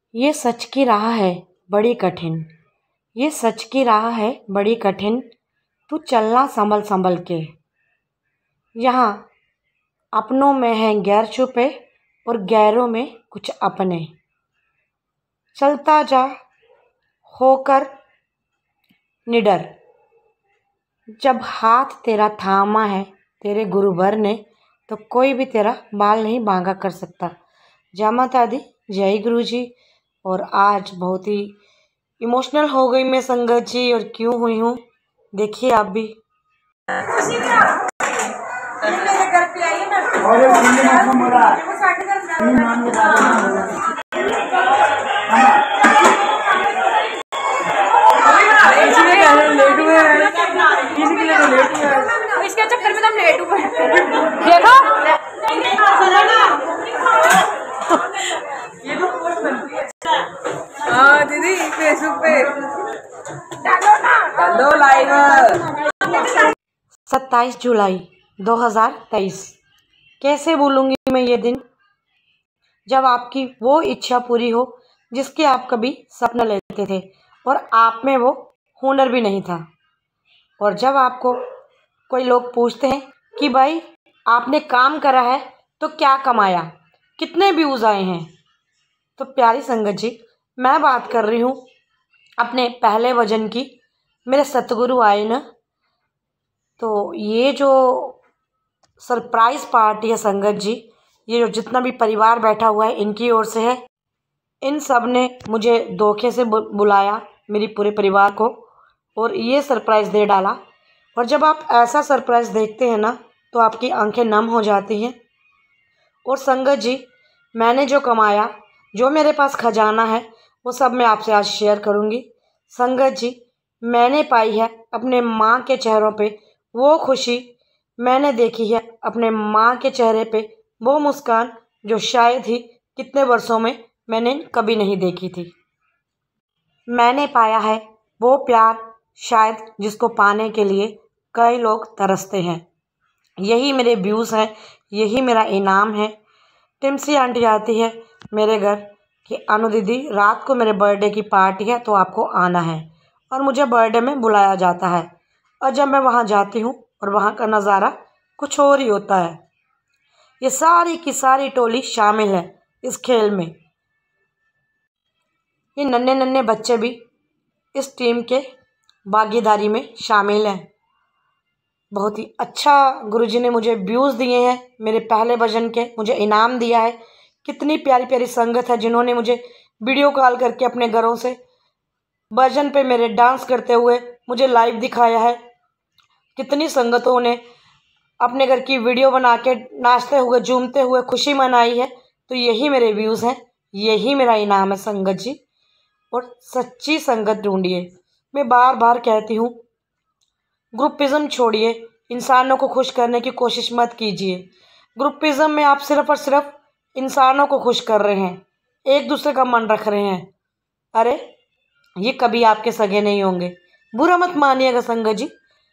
ये सच की राह है बड़ी कठिन, ये सच की राह है बड़ी कठिन, तू चलना संभल संभल के। यहाँ अपनों में हैं गैर छुपे और गैरों में कुछ अपने। चलता जा होकर निडर, जब हाथ तेरा थामा है तेरे गुरुवर ने, तो कोई भी तेरा बाल नहीं बांका कर सकता। जय माता दी, जय गुरु जी। और आज बहुत ही इमोशनल हो गई मैं संगत जी, और क्यों हुई हूँ देखिए आप भी। इसके चक्कर में तो हम लेट हुए देखो। ये तो पोस्ट बनती है। हाँ दीदी फेसबुक पे डालो लाइव। 27 जुलाई 2023। कैसे भूलूंगी मैं ये दिन, जब आपकी वो इच्छा पूरी हो जिसके आप कभी सपना लेते थे और आप में वो हुनर भी नहीं था। और जब आपको कोई लोग पूछते हैं कि भाई आपने काम करा है तो क्या कमाया, कितने व्यूज़ आए हैं, तो प्यारी संगत जी मैं बात कर रही हूँ अपने पहले भजन की। मेरे सतगुरु आए न, तो ये जो सरप्राइज़ पार्टी है संगत जी, ये जो जितना भी परिवार बैठा हुआ है इनकी ओर से है। इन सब ने मुझे धोखे से बुलाया, मेरी पूरे परिवार को, और ये सरप्राइज़ दे डाला। और जब आप ऐसा सरप्राइज़ देखते हैं ना तो आपकी आंखें नम हो जाती हैं। और संगत जी मैंने जो कमाया, जो मेरे पास खजाना है, वो सब मैं आपसे आज शेयर करूँगी। संगत जी मैंने पाई है अपने माँ के चेहरों पे वो खुशी, मैंने देखी है अपने माँ के चेहरे पे वो मुस्कान जो शायद ही कितने वर्षों में मैंने कभी नहीं देखी थी। मैंने पाया है वो प्यार शायद जिसको पाने के लिए कई लोग तरसते हैं। यही मेरे व्यूज़ हैं, यही मेरा इनाम है। टिमसी आंटी आती है मेरे घर कि अनु दीदी रात को मेरे बर्थडे की पार्टी है तो आपको आना है, और मुझे बर्थडे में बुलाया जाता है। और जब मैं वहाँ जाती हूँ और वहाँ का नज़ारा कुछ और ही होता है। ये सारी की सारी टोली शामिल है इस खेल में। ये नन्हे नन्हे बच्चे भी इस टीम के भागीदारी में शामिल हैं। बहुत ही अच्छा गुरुजी ने मुझे व्यूज़ दिए हैं मेरे पहले भजन के, मुझे इनाम दिया है। कितनी प्यारी प्यारी संगत है जिन्होंने मुझे वीडियो कॉल करके अपने घरों से भजन पे मेरे डांस करते हुए मुझे लाइव दिखाया है। कितनी संगतों ने अपने घर की वीडियो बना के नाचते हुए झूमते हुए खुशी मनाई है। तो यही मेरे व्यूज़ हैं, यही मेरा इनाम है संगत जी। और सच्ची संगत ढूंढिए। मैं बार बार कहती हूँ ग्रुपिज़म छोड़िए, इंसानों को खुश करने की कोशिश मत कीजिए। ग्रुपिज़म में आप सिर्फ़ और सिर्फ इंसानों को खुश कर रहे हैं, एक दूसरे का मन रख रहे हैं। अरे ये कभी आपके सगे नहीं होंगे, बुरा मत मानिएगा संगत जी।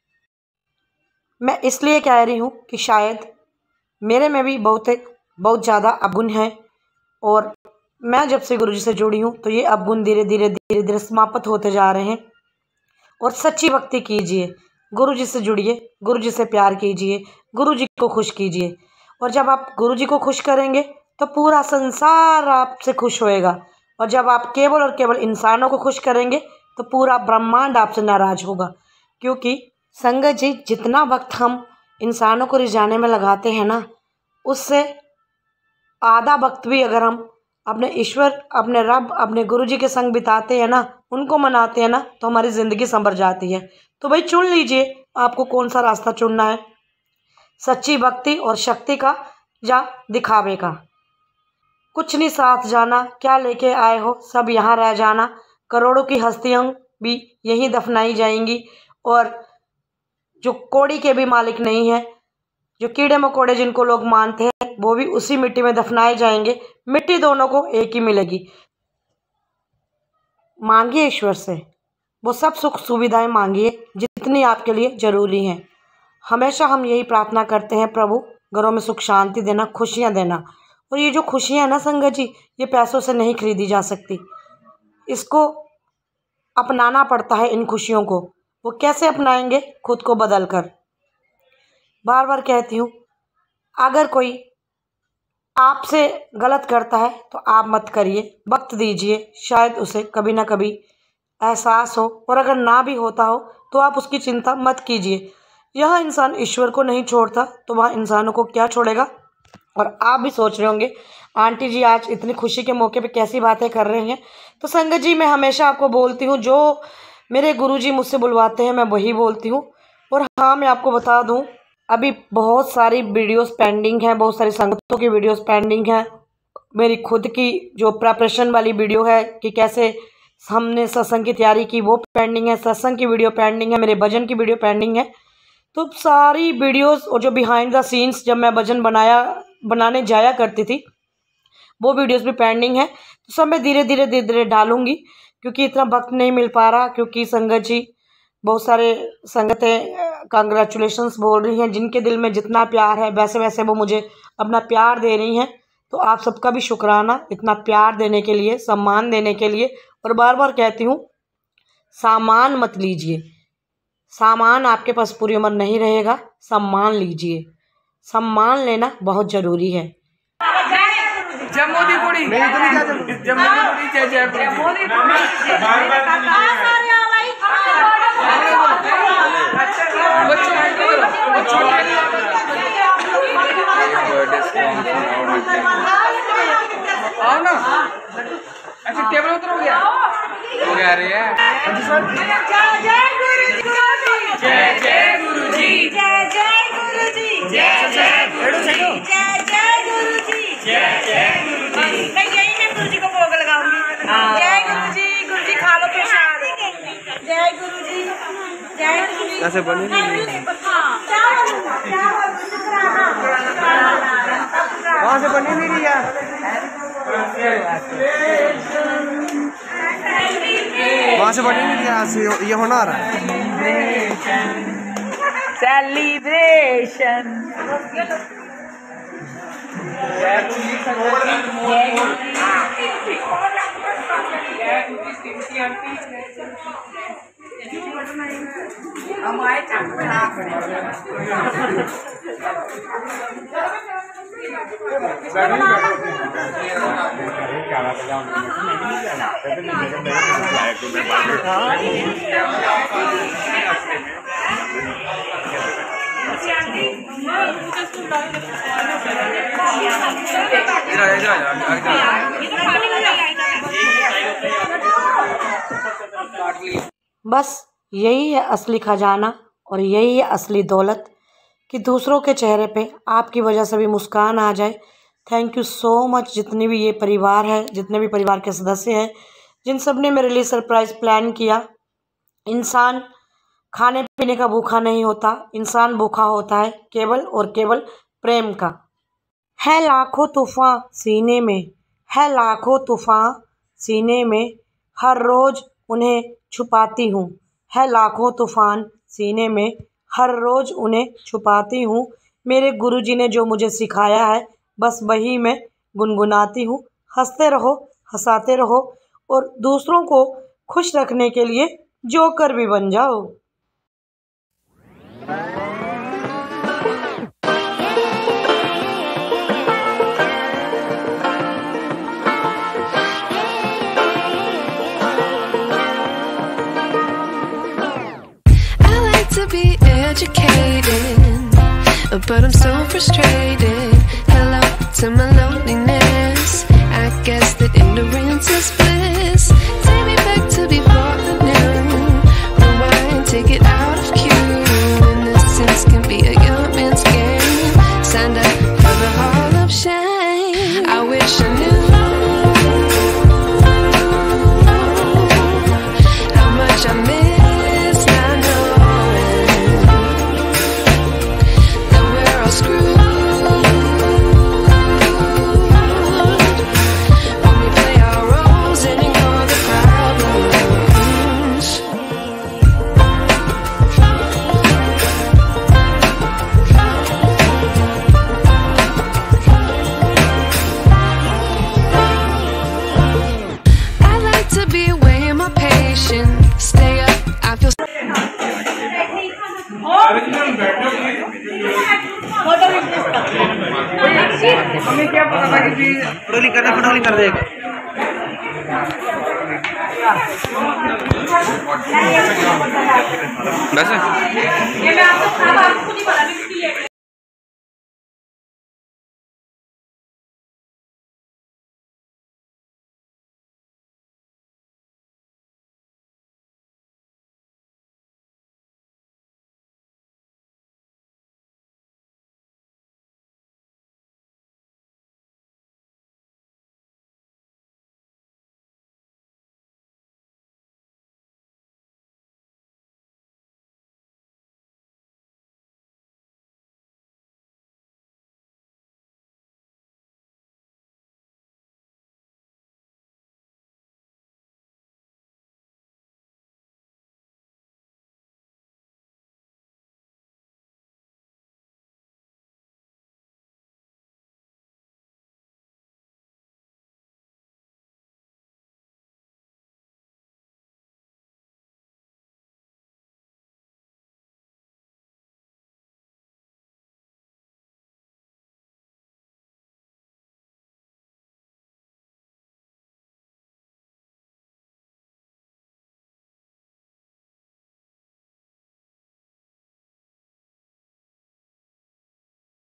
मैं इसलिए कह रही हूँ कि शायद मेरे में भी बहुत ज़्यादा अवगुण है, और मैं जब से गुरुजी से जुड़ी हूँ तो ये अवगुण धीरे धीरे समाप्त होते जा रहे हैं। और सच्ची भक्ति कीजिए, गुरुजी से जुड़िए, गुरुजी से प्यार कीजिए, गुरुजी को खुश कीजिए। और जब आप गुरुजी को खुश करेंगे तो पूरा संसार आपसे खुश होएगा। और जब आप केवल और केवल इंसानों को खुश करेंगे तो पूरा ब्रह्मांड आपसे नाराज़ होगा। क्योंकि संगत जी जितना वक्त हम इंसानों को रिझाने में लगाते हैं ना, उससे आधा वक्त भी अगर हम अपने ईश्वर, अपने रब, अपने गुरुजी के संग बिताते हैं ना, उनको मनाते हैं ना, तो हमारी ज़िंदगी संवर जाती है। तो भाई चुन लीजिए आपको कौन सा रास्ता चुनना है, सच्ची भक्ति और शक्ति का या दिखावे का। कुछ नहीं साथ जाना, क्या लेके आए हो सब यहाँ रह जाना। करोड़ों की हस्तियाँ भी यहीं दफनाई जाएंगी, और जो कौड़ी के भी मालिक नहीं है, जो कीड़े मकोड़े जिनको लोग मानते हैं, वो भी उसी मिट्टी में दफनाए जाएंगे। मिट्टी दोनों को एक ही मिलेगी। मांगिए ईश्वर से वो सब सुख सुविधाएं मांगिए जितनी आपके लिए ज़रूरी हैं। हमेशा हम यही प्रार्थना करते हैं, प्रभु घरों में सुख शांति देना, खुशियां देना। और ये जो खुशियाँ है ना संगत जी, ये पैसों से नहीं खरीदी जा सकती। इसको अपनाना पड़ता है इन खुशियों को। वो कैसे अपनाएंगे? खुद को बदल कर। बार बार कहती हूँ, अगर कोई आपसे गलत करता है तो आप मत करिए, वक्त दीजिए, शायद उसे कभी ना कभी एहसास हो, और अगर ना भी होता हो तो आप उसकी चिंता मत कीजिए। यह इंसान ईश्वर को नहीं छोड़ता तो वह इंसानों को क्या छोड़ेगा। और आप भी सोच रहे होंगे आंटी जी आज इतनी खुशी के मौके पे कैसी बातें कर रहे हैं। तो संगत जी, मैं हमेशा आपको बोलती हूँ, जो मेरे गुरुजी मुझसे बुलवाते हैं मैं वही बोलती हूँ। और हाँ, मैं आपको बता दूँ, अभी बहुत सारी वीडियोस पेंडिंग हैं, बहुत सारी संगतों की वीडियोस पेंडिंग हैं। मेरी खुद की जो प्रिपरेशन वाली वीडियो है कि कैसे हमने सत्संग की तैयारी की, वो पेंडिंग है। सत्संग की वीडियो पेंडिंग है, मेरे भजन की वीडियो पेंडिंग है। तो सारी वीडियोस और जो बिहाइंड द सीन्स जब मैं भजन बनाने जाया करती थी, वो वीडियोस भी पेंडिंग है। तो सब मैं धीरे धीरे डालूंगी, क्योंकि इतना वक्त नहीं मिल पा रहा। क्योंकि संगत जी, बहुत सारे संगतें कांग्रेचुलेशंस बोल रही हैं, जिनके दिल में जितना प्यार है वैसे वैसे वो मुझे अपना प्यार दे रही हैं। तो आप सबका भी शुक्राना इतना प्यार देने के लिए, सम्मान देने के लिए। और बार बार कहती हूँ, सामान मत लीजिए। सामान आपके पास पूरी उम्र नहीं रहेगा, सम्मान लीजिए। सम्मान लेना बहुत ज़रूरी है। जम्मू दी कुड़ी जय जय आओ ना। अच्छा, टेबल उतर हो गया रे। जय जय गुरु जी, जय जय गुरु जी, जय जय गुरु जी, जय जय गुरु जी, जय जय गुरु जी। मैं यही मैं गुरु जी को भोग लगाऊंगी। जय गुरु जी खा लो प्रसाद। जय गुरु जी, जय गुरु जी। ऐसे बनी वहाँ से बनी नहीं रही यार, वहाँ से बनी नहीं रही, यहाँ से ये होना रहा है सेलिब्रेशन। बस यही है असली खजाना और यही है असली दौलत, कि दूसरों के चेहरे पे आपकी वजह से भी मुस्कान आ जाए। थैंक यू सो मच, जितनी भी ये परिवार है, जितने भी परिवार के सदस्य हैं, जिन सब ने मेरे लिए सरप्राइज़ प्लान किया। इंसान खाने पीने का भूखा नहीं होता, इंसान भूखा होता है केवल और केवल प्रेम का। है लाखों तूफ़ान सीने में, है लाखों तूफ़ान सीने में, हर रोज़ उन्हें छुपाती हूँ। है लाखों तूफ़ान सीने में, हर रोज़ उन्हें छुपाती हूँ। मेरे गुरुजी ने जो मुझे सिखाया है, बस वही मैं गुनगुनाती हूँ। हंसते रहो, हंसाते रहो और दूसरों को खुश रखने के लिए जोकर भी बन जाओ। To be educated, but I'm so frustrated. Hello to my loneliness. I guess that ignorance is bliss. Take me back to before the new. Rewind, take it out of cue. Innocence can be a young man's game. Signed up for the hall of shame. I wish I knew how much I miss. When we play our roles in photo click कर दे बस ये मैं आपको खुद ही बोला